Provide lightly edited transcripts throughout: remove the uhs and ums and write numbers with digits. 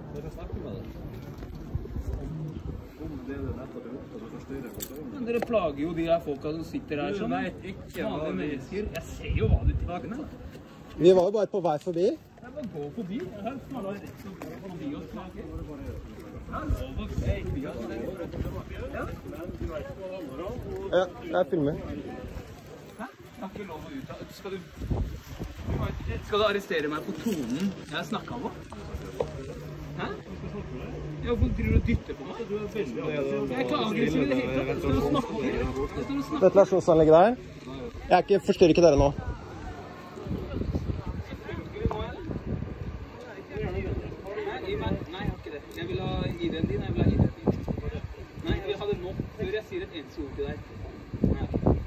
Dere snakker med deg. Om det er nettopp det opptatt å forstyrre kontrollen. Men dere plager jo de her folka som sitter her sånn. Du vet ikke hva vanlige vi... mennesker. Jeg ser jo hva de tenker med. Vi var jo bare på vei forbi. Jeg bare går forbi. Her skal man ha rett til å gå forbi og klage. Jeg lover å se forbi oss. Ja, jeg filmer. Hæ? Jeg har ikke lov å uttale. Skal du arrestere meg på tonen jeg snakket på? Hæ? Hvorfor driver du og dytter på meg? Jeg klager ikke i det hele tatt. Skal du snakke om det? Ventilasjonsanlegget der. Forstyrrer ikke dere nå. Nei, jeg har ikke det. Jeg vil ha ID-en din, jeg vil ha ID-en din. Nei, jeg vil ha det nå, før jeg sier et eneste ord til deg. Nei.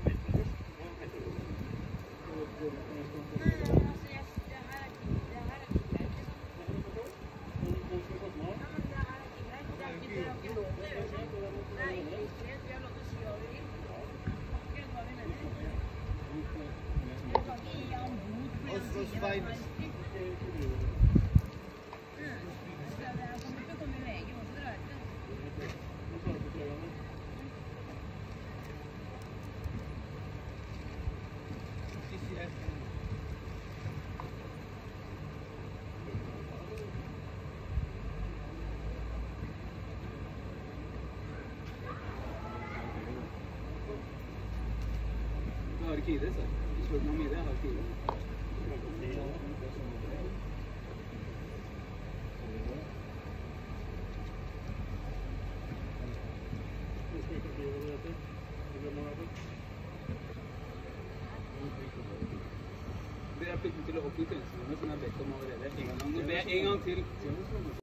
Du har ikke ID, så. Du spør meg om ID, jeg har ikke ID. Det er plikten til å oppgi tjenestene som jeg har bedt om allerede. Nå ber jeg en gang til.